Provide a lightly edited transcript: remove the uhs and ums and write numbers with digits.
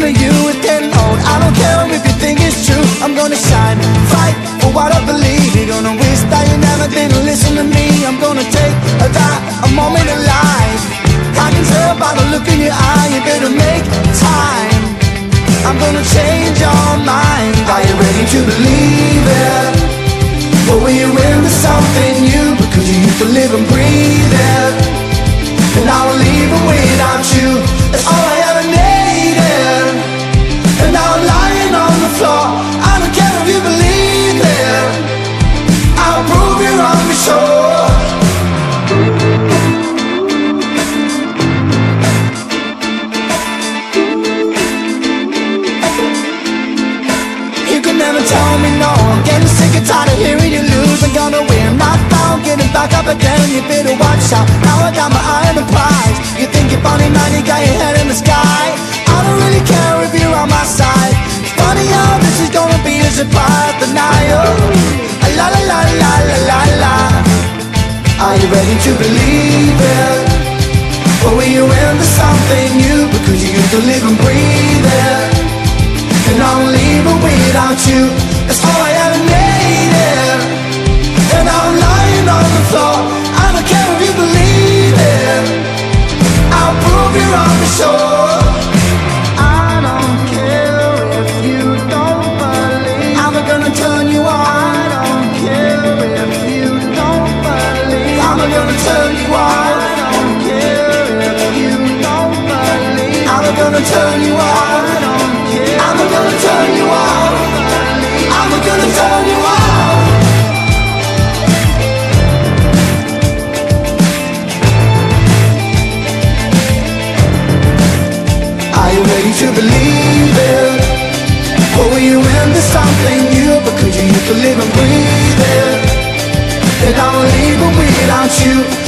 of you is getting old. I don't care if you think it's true. I'm gonna shine, fight for what I believe. You're gonna wish that you never didn't listen to me. I'm gonna take a moment of life. I can tell by the look in your eye. You better make time. I'm gonna change your mind. Are you ready to believe it? Or will you into something new? Because you used to live and breathe it, and I will leave it without you. That's all I ever needed. And now I'm lying on the floor. I don't care if you believe it. I'll prove you're wrong for sure. You can never tell me no. I'm getting sick and tired of hearing you lose. I'm gonna win, not down, getting back up again. You better watch out. Now I got my eye on the prize. You think you're funny, man, you got your head in the sky. I don't really care if you're on my side. It's funny how this is gonna be a surprise. Denial, la la la la la la la. Are you ready to believe it? Or will you into something new? Because you used to live and breathe it, and I won't leave it without you. That's all I ever needed. And I'm lying on the floor. I don't care if you believe it. I'll prove you're wrong for sure. I don't care if you don't believe. I'm gonna turn you on. I don't care if you don't believe. I'm gonna turn you on. I don't care if you don't believe. I'm gonna turn you on. I don't care. I'm gonna turn you on. I'm gonna turn you on. Are you ready to believe it? Or will you into something new? Because you used to live and breathe it, and I won't leave it without you.